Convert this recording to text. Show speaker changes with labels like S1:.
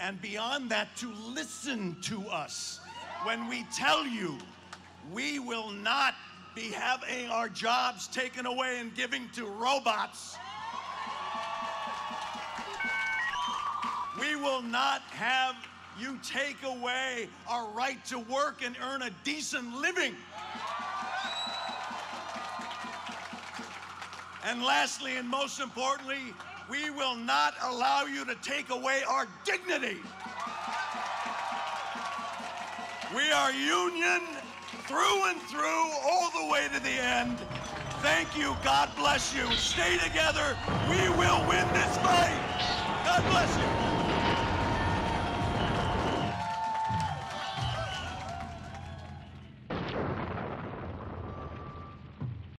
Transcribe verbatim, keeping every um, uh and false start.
S1: and beyond that, to listen to us when we tell you we will not be having our jobs taken away and giving to robots. We will not have you take away our right to work and earn a decent living. And lastly, and most importantly, we will not allow you to take away our dignity. We are union through and through, all the way to the end. Thank you. God bless you. Stay together. We will win this fight. God bless you.